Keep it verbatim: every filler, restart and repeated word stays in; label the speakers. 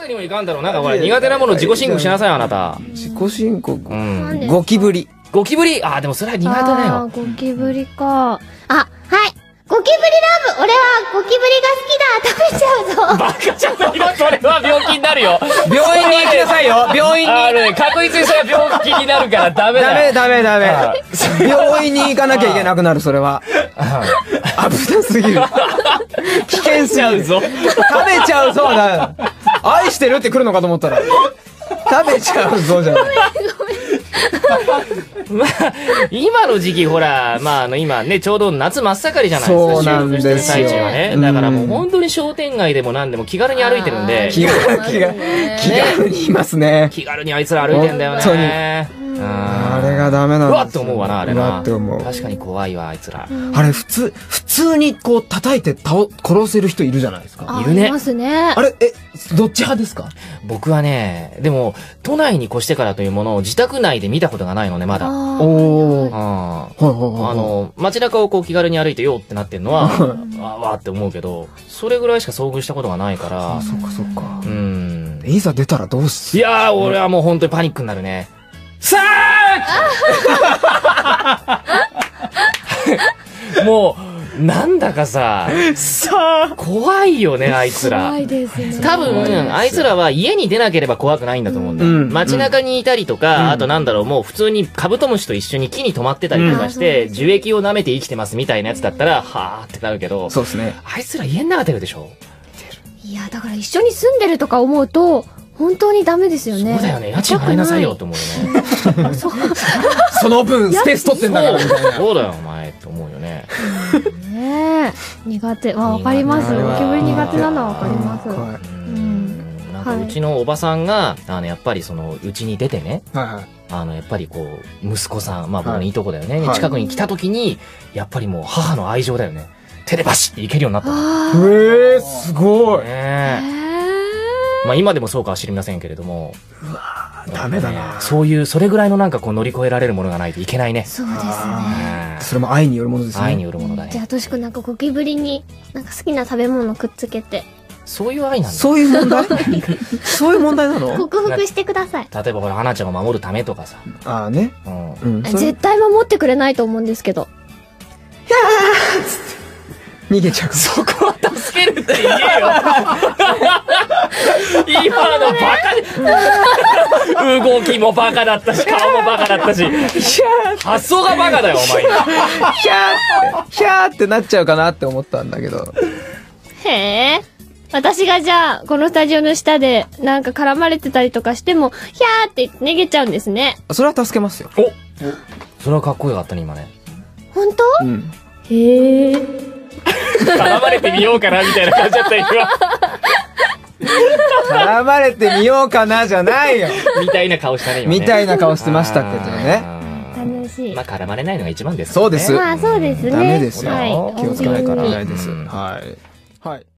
Speaker 1: わけにもいかんだろう。なんかほら、苦手なもの自己申告しなさい、あなた。
Speaker 2: 自己申告。
Speaker 1: うん。
Speaker 2: ゴキブリ。
Speaker 1: ゴキブリあー、でもそれは苦手だよ。
Speaker 3: あー、ゴキブリか。あ、はい。ゴキブリラブ俺はゴキブリが好きだ食べちゃうぞ
Speaker 1: バカじゃないのそれは病気になるよ。
Speaker 2: 病院に行きなさいよ病院に。
Speaker 1: あのね、確実にそれは病気になるからダメだよ。
Speaker 2: ダメダメダメ。病院に行かなきゃいけなくなる、それは。危なすぎる。危険すぎる。食べちゃうぞだ。愛してるって来るのかと思ったら。食べちゃうぞじゃない。
Speaker 1: まあ、今の時期ほら、まあ、あの、今ね、ちょうど夏真っ盛りじゃないですか。
Speaker 2: そうなんですよ。
Speaker 1: 最中はね。だからもう本当に商店街でも何でも気軽に歩いてるんで。
Speaker 2: 気軽、気軽、気軽にいますね。
Speaker 1: 気軽にあいつら歩いてんだよね。
Speaker 2: 本当に。あれがダメなんですよ。
Speaker 1: うわって思うわな、あれな。
Speaker 2: うわって思う。
Speaker 1: 確かに怖いわ、あいつら。
Speaker 2: あれ、普通、普通にこう叩いて倒、殺せる人いるじゃないですか。
Speaker 1: いるね。
Speaker 3: いますね。
Speaker 2: あれ、え、どっち派ですか？
Speaker 1: 僕はね、でも、都内に越してからというものを自宅内で見たことがないのね、まだ。
Speaker 2: おー。
Speaker 1: ああの、街中をこう気軽に歩いてよってなってるのは、あわーって思うけど、それぐらいしか遭遇したことがないから。
Speaker 2: そっかそっか。
Speaker 1: うん。
Speaker 2: いざ出たらどうす
Speaker 1: いやー、俺はもう本当にパニックになるね。さあもう、なんだかさ、さあ怖いよね、あいつら。
Speaker 3: 怖いですね。
Speaker 1: 多分、あいつらは家に出なければ怖くないんだと思うんだよ。
Speaker 2: うん、
Speaker 1: 街中にいたりとか、うん、あとなんだろう、もう普通にカブトムシと一緒に木に止まってたりとかして、うん、樹液を舐めて生きてますみたいなやつだったら、はーってなるけど、
Speaker 2: そうですね。
Speaker 1: あいつら家の中出るでしょ？
Speaker 3: いや、だから一緒に住んでるとか思うと、本当にダメですよね。
Speaker 1: そうだよね。家賃払いなさいよって思うよね。
Speaker 2: その分スペース取ってんだからみたいな。
Speaker 1: そうだよ、お前って思うよね。
Speaker 3: ねえ。苦手。わ、わかります。ゴキブリ苦手なのはわかります。
Speaker 1: なんかうちのおばさんが、あの、やっぱりその、うちに出てね、あの、やっぱりこう、息子さん、まあ僕のいいとこだよね、近くに来た時に、やっぱりもう母の愛情だよね。手でバシっていけるようになったの。
Speaker 2: へえ、すごい。
Speaker 1: ねまあ今でもそうかは知りませんけれども。
Speaker 2: うわダメだな。
Speaker 1: そういう、それぐらいのなんかこう乗り越えられるものがないといけないね。
Speaker 3: そうですね。
Speaker 2: それも愛によるものですね。
Speaker 1: 愛によるものだね。
Speaker 3: じゃあ、としくなんかゴキブリに、なんか好きな食べ物くっつけて。
Speaker 1: そういう愛なんだ。
Speaker 2: そういう問題そういう問題なの？
Speaker 3: 克服してください。
Speaker 1: 例えばほら、花ちゃんを守るためとかさ。
Speaker 2: ああね。
Speaker 3: うん。絶対守ってくれないと思うんですけど。
Speaker 2: ひゃーっつって。逃げちゃう。
Speaker 1: そこは助けるって言えよ。今のバカで、動きもバカだったし、顔もバカだったし、発想がバカだよ、お前。
Speaker 2: ひゃーって、ひゃーってなっちゃうかなって思ったんだけど。
Speaker 3: へえ。私がじゃあ、このスタジオの下で、なんか絡まれてたりとかしても、ひゃーって逃げちゃうんですね。
Speaker 2: それは助けますよ。
Speaker 1: おそれはかっこよかったね、今ね。
Speaker 3: 本当？
Speaker 2: うん。
Speaker 3: へえ。
Speaker 1: 絡まれてみようかな、みたいな感じだった今。
Speaker 2: 絡まれてみようかな、じゃないよ。
Speaker 1: みたいな顔したね、今ね。
Speaker 2: みたいな顔してましたけどね。
Speaker 3: 楽しい。
Speaker 1: まあ、絡まれないのが一番です。
Speaker 2: そうです。
Speaker 3: まあ、そうですね。
Speaker 2: ダメですよ。
Speaker 3: はい。
Speaker 2: 気をつけないからないです。はい。はい。